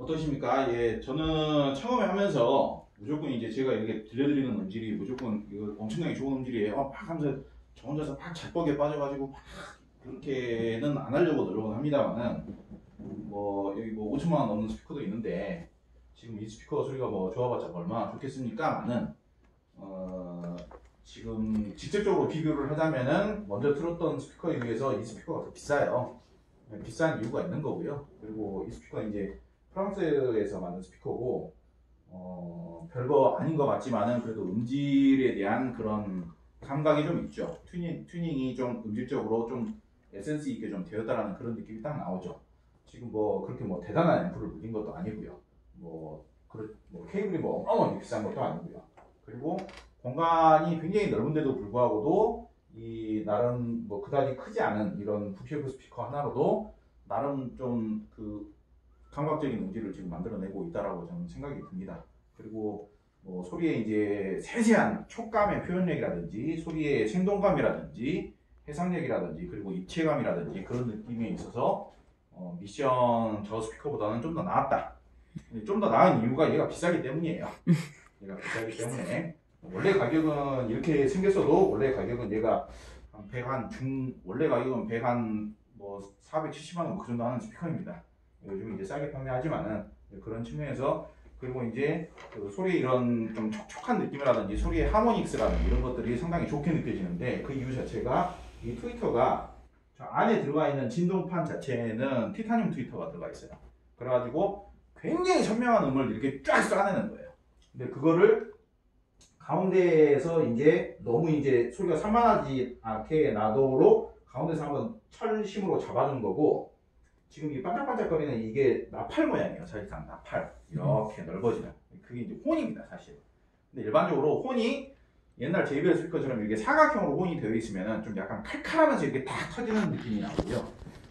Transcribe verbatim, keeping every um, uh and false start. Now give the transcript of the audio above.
어떠십니까? 예, 저는 처음에 하면서 무조건 이제 제가 이렇게 들려드리는 음질이 무조건 이거 엄청나게 좋은 음질이에요. 막 하면서 저 혼자서 막 잡곡에 빠져가지고 막 그렇게는 안 하려고 노력은 합니다만은 뭐 여기 뭐 오천만 원 넘는 스피커도 있는데 지금 이 스피커 소리가 뭐 좋아봤자 얼마나 좋겠습니까만은 어 지금 직접적으로 비교를 하자면은 먼저 틀었던 스피커에 비해서 이 스피커가 더 비싸요. 비싼 이유가 있는 거고요. 그리고 이 스피커는 이제 프랑스에서 만든 스피커고 어, 별거 아닌 것 같지만은 그래도 음질에 대한 그런 감각이 좀 있죠. 튜닝, 튜닝이 좀 음질적으로 좀 에센스 있게 좀 되었다라는 그런 느낌이 딱 나오죠. 지금 뭐 그렇게 뭐 대단한 앰프를 물린 것도 아니고요. 뭐, 그렇, 뭐 케이블이 뭐 어마어마하게 비싼 것도 아니고요. 그리고 공간이 굉장히 넓은데도 불구하고도 이 나름 뭐 그다지 크지 않은 이런 북쉐이프 스피커 하나로도 나름 좀 그 감각적인 음질을 지금 만들어내고 있다라고 저는 생각이 듭니다. 그리고 뭐 소리의 이제 세세한 촉감의 표현력이라든지 소리의 생동감이라든지 해상력이라든지 그리고 입체감이라든지 그런 느낌에 있어서 어, 미션 저 스피커보다는 좀 더 나았다. 좀 더 나은 이유가 얘가 비싸기 때문이에요. 얘가 비싸기 때문에 원래 가격은 이렇게 생겼어도 원래 가격은 얘가 한 백 한 중 원래 가격은 백 한 뭐 사백칠십만 원 그 정도 하는 스피커입니다. 요즘 이제 싸게 판매하지만은 그런 측면에서 그리고 이제 그 소리 이런 좀 촉촉한 느낌이라든지 소리의 하모닉스라든지 이런 것들이 상당히 좋게 느껴지는데 그 이유 자체가 이 트위터가 저 안에 들어가 있는 진동판 자체에는 티타늄 트위터가 들어가 있어요. 그래가지고 굉장히 선명한 음을 이렇게 쫙 쏴내는 거예요. 근데 그거를 가운데에서 이제 너무 이제 소리가 산만하지 않게 나도록 가운데서 한번 철심으로 잡아준 거고 지금 이 반짝반짝거리는 이게 나팔 모양이에요. 사실상 나팔 이렇게 넓어지는 그게 이제 혼입니다 사실. 근데 일반적으로 혼이 옛날 제이비엘 스피커처럼 이렇게 사각형으로 혼이 되어 있으면 좀 약간 칼칼하면서 이렇게 탁 터지는 느낌이 나고요.